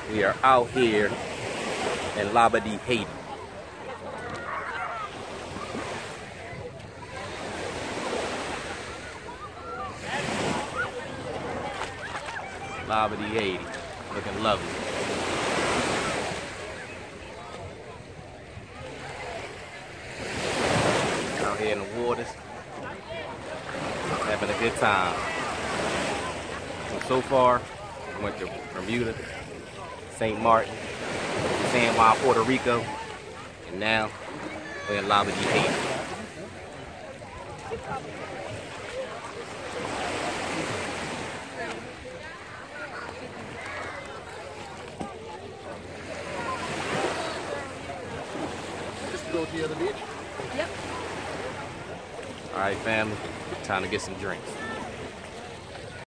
We are out here in Labadee, Haiti. Labadee, Haiti. Looking lovely. Out here in the waters. Having a good time. So far, we went to Bermuda, St. Martin, San Juan, Puerto Rico, and now we're in Labadee, Haiti. Just go to the other beach? Yep. All right, family, time to get some drinks.